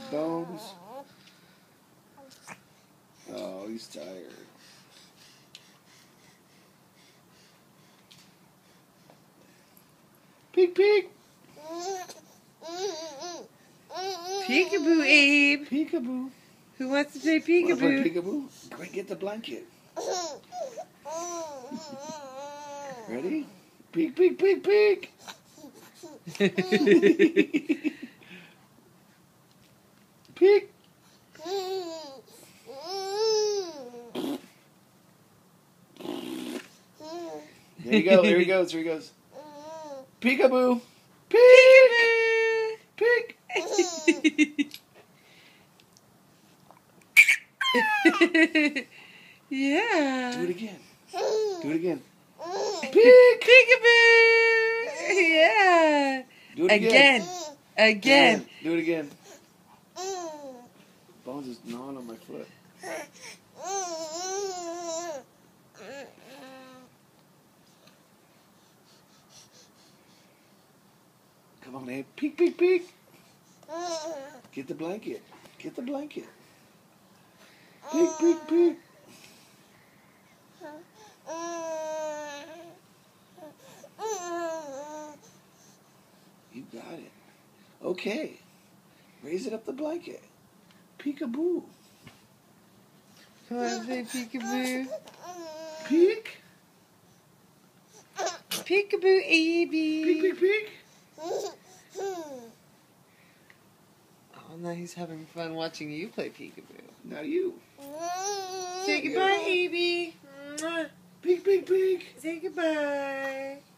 Bones. Oh, he's tired. Peek, peek. Peekaboo, Abe. Peekaboo. Who wants to play Wanna play peekaboo? peekaboo? Go and get the blanket. Ready? Peek, peek, peek, peek. Peek. There you go. There he goes. There he goes. Peekaboo. Peek. Peek. Yeah. Do it again. Do it again. Peek. Peekaboo. Yeah. Do it again. Again. Do it again. Bones is gnawing on my foot. Come on, Abe. Peek, peek, peek. Get the blanket. Get the blanket. Peek, peek, peek. You got it. Okay. Raise it up the blanket. Peekaboo. Come on, say peekaboo. Peek. Peekaboo, Abe. Peek, peek, peek. Oh, now he's having fun watching you play peekaboo. Now you. Say goodbye, Abe. Peek, peek, peek. Say goodbye.